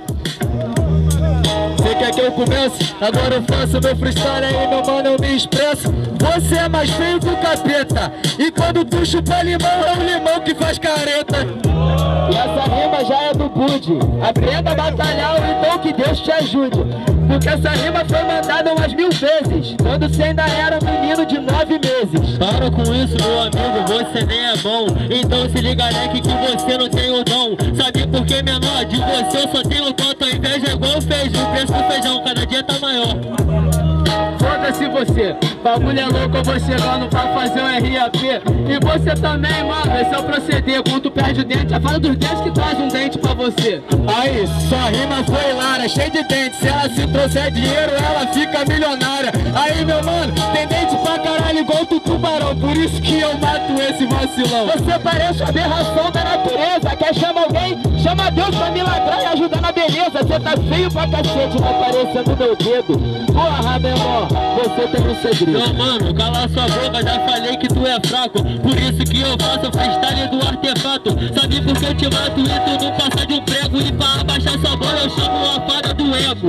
Você quer que eu comece? Agora eu faço meu freestyle aí, meu mano, eu me expresso. Você é mais feio que o capeta, e quando tu chupa limão, é o limão que faz careta. E essa rima já é do Bud. Aprenda a batalhar, ou então que Deus te ajude. Porque essa rima foi mandada umas 1000 vezes, quando você ainda era um menino de 9 meses. Para com isso, meu amigo, você nem é bom. Então se liga, leque, que você não tem o dom. Sabe por que, menor? De você eu só tenho conta. A inveja é igual feijão, o preço do feijão cada dia tá maior. Foda-se você, bagulho é louco, eu vou chegando pra fazer um RAP. E você também, mano, esse é o proceder. Quando tu perde o dente, a fala dos dentes que traz um dente pra você. Aí, sua rima foi hilária, cheia de dentes. Se ela se trouxer dinheiro, ela fica milionária. Aí, meu mano, tem dente pra caralho igual tu tubarão. Por isso que eu mato esse vacilão. Você parece uma aberração da natureza. Quer chamar alguém? Chama Deus pra me ladrar e ajudar na beleza. Você tá feio pra cacete, tá parecendo meu dedo. Porra, menor, você tem um segredo. Não, mano, cala sua boca, já falei que tu é fraco. Por isso que eu faço freestyle do artefato. Sabe por que eu te mato e tu não passa de um prego? E pra abaixar sua bola eu chamo a fada do ego.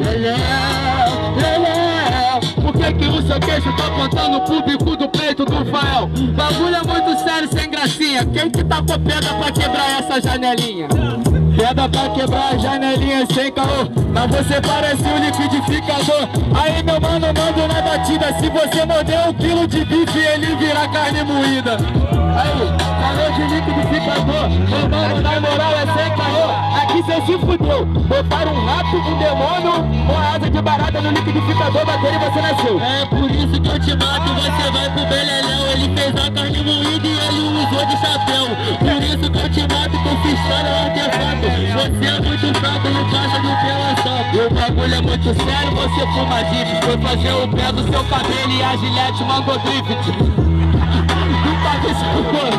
Por que o seu queixo tá apontando pro bico do peito do Fael? Bagulho é muito sério, sem gracinha. Quem que tá com pedra pra quebrar essa janelinha? Pedra pra quebrar a janelinha sem caô, mas você parece um liquidificador. Aí, meu mano, mando na batida. Se você morder 1 quilo de bife, ele vira carne moída. Aí, falou de liquidificador, meu mano, na moral é sem caô. Aqui cê se fudeu. Botaram um rato, um demônio, com asa de barata no liquidificador, bateu e você nasceu. É por isso que eu te mato, você vai pro Beleléu. Ele fez a carne moída e ele usou de chapéu. Por isso que eu te mato com freestyle é artefato. Você é muito fraco, não passa do pela. O bagulho é muito sério, você fuma dips. Foi fazer o pé do seu cabelo e a Gillette mandou drift. Nunca vi isso.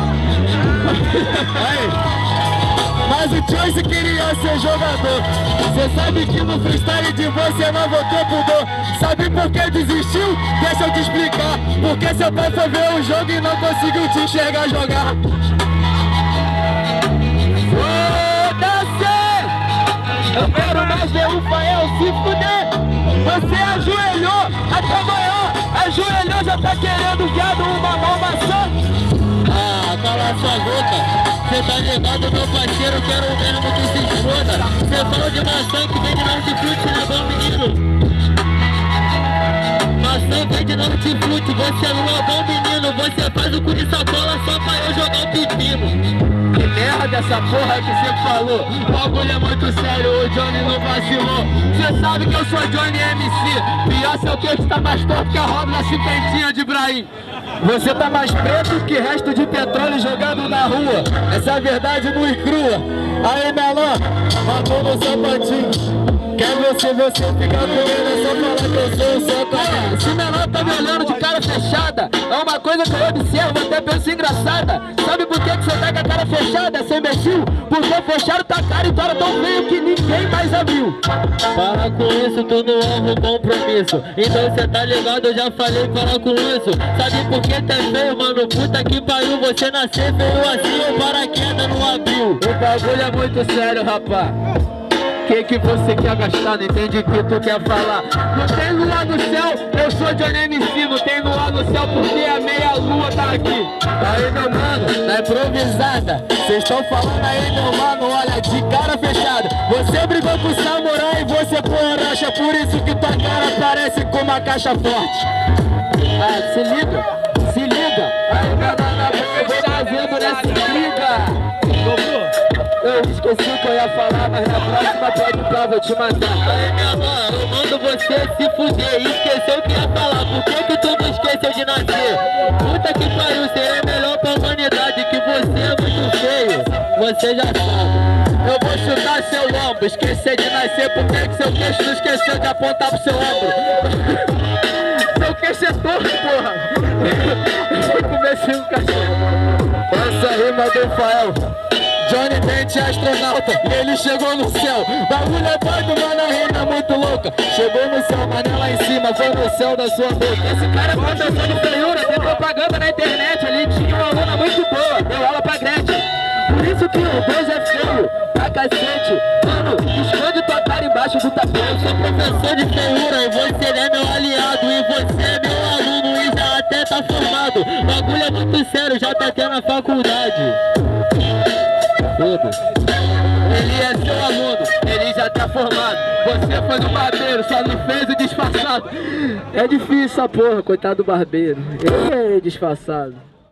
Mas o Choice queria ser jogador. Cê sabe que no freestyle de você não vou ter pudor. Sabe por que desistiu? Deixa eu te explicar. Porque seu pai foi ver o jogo e não conseguiu te enxergar jogar. Eu quero mais ver o Fael se fuder. Você ajoelhou até amanhã. Ajoelhou, já tá querendo viado, uma mão maçã. Ah, cala sua boca. Cê tá ligado, meu parceiro, quero mesmo que se exploda. Cê fala de maçã que vem de hortifruti, né, bom menino? Maçã vem de hortifruti, você não é bom menino. Você faz o cu de sacola só pra eu jogar o pepino. Que merda essa porra que você falou. O bagulho é muito sério, o Johnny não vacilou. Cê sabe que eu sou Johnny MC. Pior seu queixo tá mais torto que a roda da cinquentinha de Ibrahim. Você tá mais preto que resto de petróleo jogado na rua. Essa é a verdade nua e crua. Aí, Melão, matou no sapatinho. Quer você ficar comendo, é só falar que eu sou o seu cara. Esse menor tá me olhando de cara fechada. É uma coisa que eu observo, até penso engraçada. Sabe por que você tá com a cara fechada, seu imbecil? Porque fecharam tua cara e tu era tão feio que ninguém mais abriu. Para com isso, tu não honra um compromisso. Então cê tá ligado, eu já falei, para com isso. Sabe por que tu é feio, mano? Puta que pariu, você nascer feio assim, o paraquedas não abriu. O bagulho é muito sério, rapaz. Que você quer gastar, não entende o que tu quer falar. Não tem lua no céu, eu sou Johnny MC. Não tem lua no céu porque a meia lua tá aqui. Aí, meu mano, na improvisada, cês tão falando aí, meu mano, olha, de cara fechada. Você brigou com o samurai e você porracha, por isso que tua cara parece com uma caixa forte. Ah, se liga, se liga. Aí, meu mano, eu vou trazendo nessa liga. Eu esqueci o que eu ia falar, mas na próxima pode pra, vou te matar. Aí, minha mano, eu mando você se fuder. Esqueceu o que ia falar, por que tu não esqueceu de nascer? Puta que pariu, seria melhor pra humanidade, que você é muito feio, você já sabe. Eu vou chutar seu ombro, esquecer de nascer, por que seu queixo não esqueceu de apontar pro seu ombro? Seu queixo é torto, porra. Eu comecei um cachorro. Essa rima do Fael. Johnny Dente é astronauta e ele chegou no céu. Bagulho é doido, mano, a rima é muito louca. Chegou no céu, mas não lá em cima, foi no céu da sua boca. Esse cara tá dançando feiura, tem propaganda na internet. Ali tinha uma aluna muito boa, deu aula pra Gretchen. Por isso que o Deus é feio pra cacete. Mano, esconde tua cara embaixo. tá formado. Bagulho é muito sério, já tá até na faculdade. Foda-se. Ele é seu aluno, ele já tá formado. Você foi no barbeiro, só não fez o disfarçado. É difícil essa porra, coitado do barbeiro. Ele é disfarçado.